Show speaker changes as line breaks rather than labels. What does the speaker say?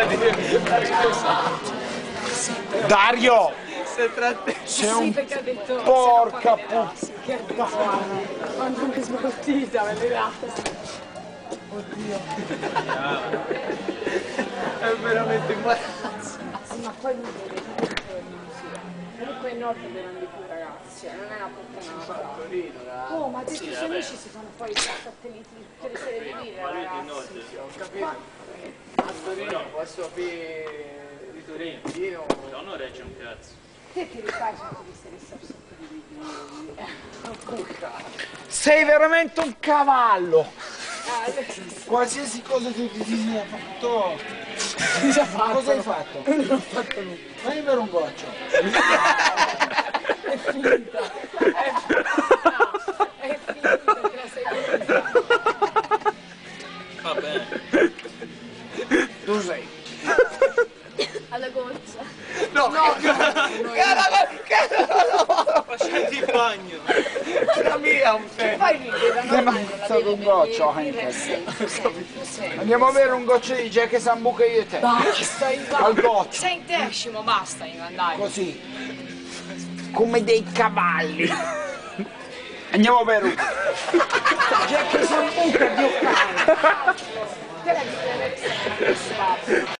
Dario! Sei un porca
puttana! Quando mi sbaltita, me le ratte. Oddio.
È veramente imbarazzo.
Ma poi mi vede comunque in nord bevono di più ragazzi, non è una puttanata. Oh, ma tutti i suoi amici si fanno poi i satelliti tutte le sere di birra, ragazzi.
Ho capito. A Torino, posso aprire di Torino?
No, non regge un cazzo.
Te ti rifai tutte queste sotto di
Sei veramente un cavallo! Qualsiasi cosa che ti sia fatto.
Cosa hai fatto?
Cosa hai fatto?
Non ho fatto nulla.
Fai per un goccio.
È finita. È finita, te la sei finita.
Va bene.
Tu sei.
Alla goccia.
No,
Facciati il bagno.
la mia un tempo.
Poi rideva,
Mi è mancato un goccio anche. Andiamo a bere un goccio di Jack Sambuca io e te.
Basta,
Al goccio.
sei in decimo, basta, dai.
Così. Come dei cavalli. Andiamo a bere un Jack Sambuca, Dio cane.
Te la